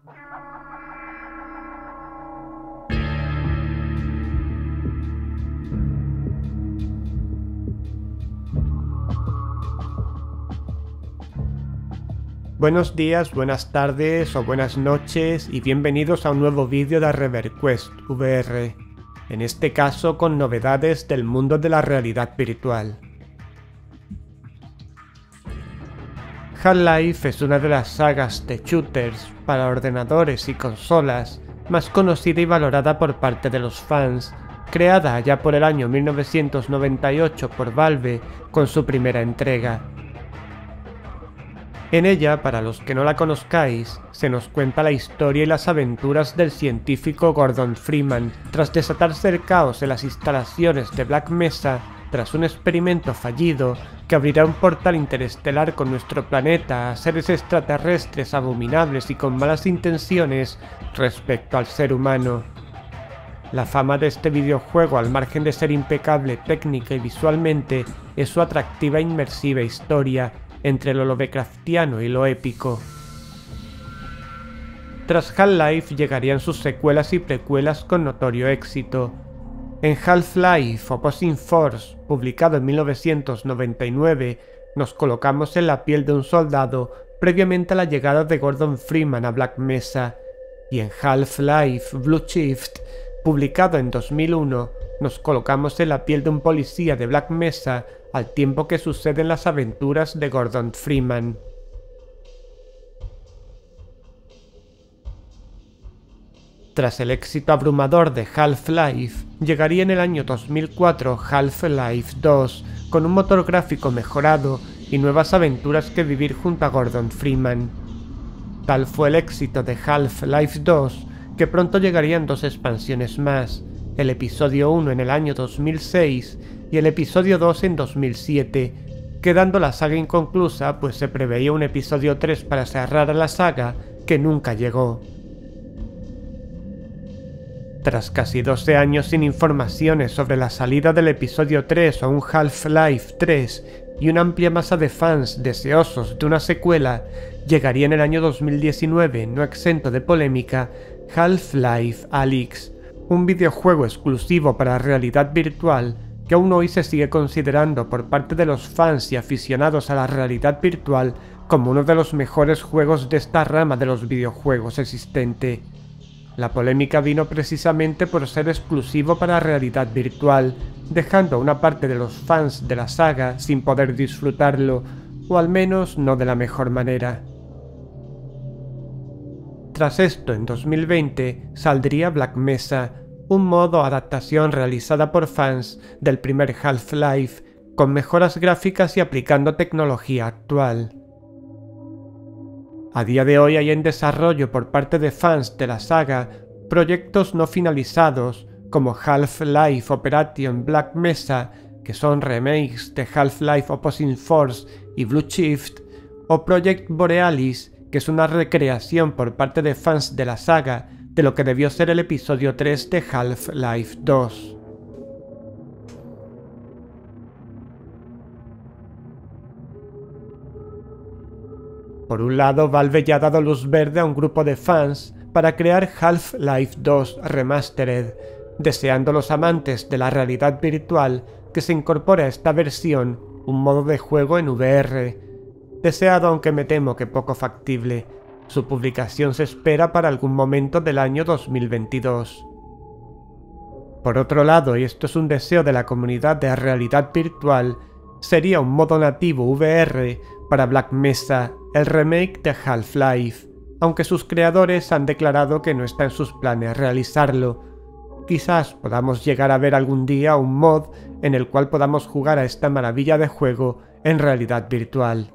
Buenos días, buenas tardes o buenas noches y bienvenidos a un nuevo vídeo de ReverQuest VR, en este caso con novedades del mundo de la realidad virtual. Half-Life es una de las sagas de shooters para ordenadores y consolas más conocida y valorada por parte de los fans, creada allá por el año 1998 por Valve con su primera entrega. En ella, para los que no la conozcáis, se nos cuenta la historia y las aventuras del científico Gordon Freeman tras desatarse el caos en las instalaciones de Black Mesa tras un experimento fallido que abrirá un portal interestelar con nuestro planeta a seres extraterrestres abominables y con malas intenciones respecto al ser humano. La fama de este videojuego, al margen de ser impecable técnica y visualmente, es su atractiva e inmersiva historia entre lo Lovecraftiano y lo épico. Tras Half-Life llegarían sus secuelas y precuelas con notorio éxito. En Half-Life Opposing Force, publicado en 1999, nos colocamos en la piel de un soldado previamente a la llegada de Gordon Freeman a Black Mesa, y en Half-Life Blue Shift, publicado en 2001, nos colocamos en la piel de un policía de Black Mesa al tiempo que suceden las aventuras de Gordon Freeman. Tras el éxito abrumador de Half-Life, llegaría en el año 2004 Half-Life 2, con un motor gráfico mejorado y nuevas aventuras que vivir junto a Gordon Freeman. Tal fue el éxito de Half-Life 2, que pronto llegarían dos expansiones más, el episodio 1 en el año 2006 y el episodio 2 en 2007, quedando la saga inconclusa pues se preveía un episodio 3 para cerrar la saga que nunca llegó. Tras casi 12 años sin informaciones sobre la salida del episodio 3 o un Half-Life 3 y una amplia masa de fans deseosos de una secuela, llegaría en el año 2019, no exento de polémica, Half-Life Alyx, un videojuego exclusivo para realidad virtual que aún hoy se sigue considerando por parte de los fans y aficionados a la realidad virtual como uno de los mejores juegos de esta rama de los videojuegos existente. La polémica vino precisamente por ser exclusivo para realidad virtual, dejando a una parte de los fans de la saga sin poder disfrutarlo, o al menos no de la mejor manera. Tras esto, en 2020, saldría Black Mesa, un modo adaptación realizada por fans del primer Half-Life, con mejoras gráficas y aplicando tecnología actual. A día de hoy hay en desarrollo por parte de fans de la saga proyectos no finalizados como Half-Life Operation Black Mesa, que son remakes de Half-Life Opposing Force y Blue Shift, o Project Borealis, que es una recreación por parte de fans de la saga de lo que debió ser el episodio 3 de Half-Life 2. Por un lado, Valve ya ha dado luz verde a un grupo de fans para crear Half-Life 2 Remastered, deseando los amantes de la realidad virtual que se incorpore a esta versión un modo de juego en VR, deseado aunque me temo que poco factible. Su publicación se espera para algún momento del año 2022. Por otro lado, y esto es un deseo de la comunidad de realidad virtual, sería un modo nativo VR para Black Mesa, el remake de Half-Life, aunque sus creadores han declarado que no está en sus planes realizarlo. Quizás podamos llegar a ver algún día un mod en el cual podamos jugar a esta maravilla de juego en realidad virtual.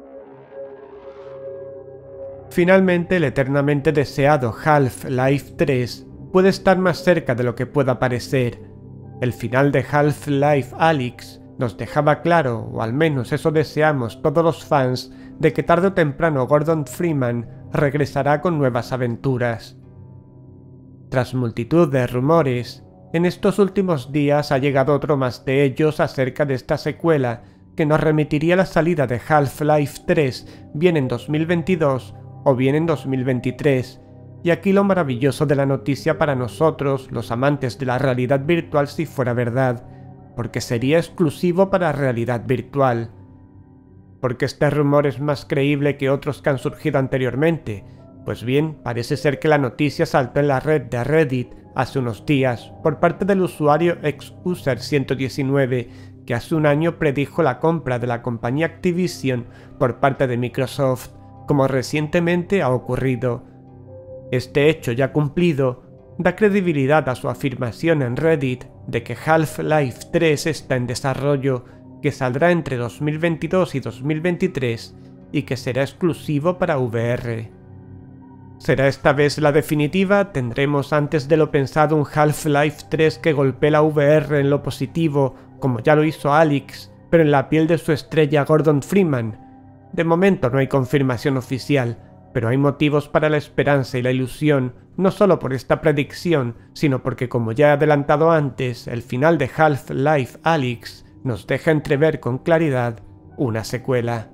Finalmente, el eternamente deseado Half-Life 3 puede estar más cerca de lo que pueda parecer. El final de Half-Life Alyx nos dejaba claro, o al menos eso deseamos todos los fans, de que tarde o temprano Gordon Freeman regresará con nuevas aventuras. Tras multitud de rumores, en estos últimos días ha llegado otro más de ellos acerca de esta secuela que nos remitiría a la salida de Half-Life 3 bien en 2022 o bien en 2023, Y aquí lo maravilloso de la noticia para nosotros, los amantes de la realidad virtual, si fuera verdad, porque sería exclusivo para realidad virtual. ¿Por qué este rumor es más creíble que otros que han surgido anteriormente? Pues bien, parece ser que la noticia saltó en la red de Reddit hace unos días por parte del usuario XUser119, que hace un año predijo la compra de la compañía Activision por parte de Microsoft, como recientemente ha ocurrido. Este hecho ya cumplido da credibilidad a su afirmación en Reddit de que Half-Life 3 está en desarrollo, que saldrá entre 2022 y 2023 y que será exclusivo para VR. ¿Será esta vez la definitiva? ¿Tendremos antes de lo pensado un Half-Life 3 que golpee la VR en lo positivo, como ya lo hizo Alyx, pero en la piel de su estrella Gordon Freeman? De momento no hay confirmación oficial, pero hay motivos para la esperanza y la ilusión, no solo por esta predicción, sino porque, como ya he adelantado antes, el final de Half-Life Alyx nos deja entrever con claridad una secuela.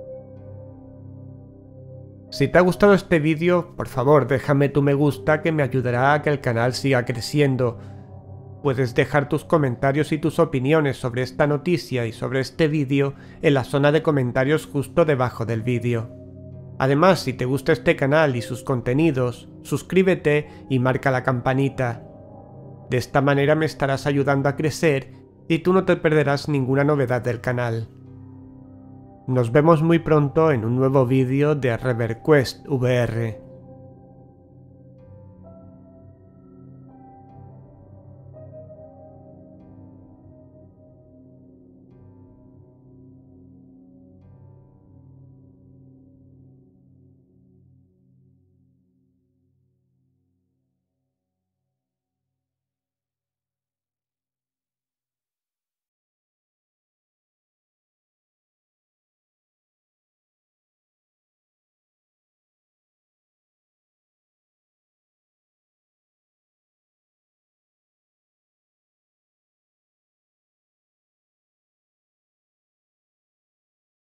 Si te ha gustado este vídeo, por favor déjame tu me gusta, que me ayudará a que el canal siga creciendo. Puedes dejar tus comentarios y tus opiniones sobre esta noticia y sobre este vídeo en la zona de comentarios justo debajo del vídeo. Además, si te gusta este canal y sus contenidos, suscríbete y marca la campanita. De esta manera me estarás ayudando a crecer y tú no te perderás ninguna novedad del canal. Nos vemos muy pronto en un nuevo vídeo de ReverQuest VR.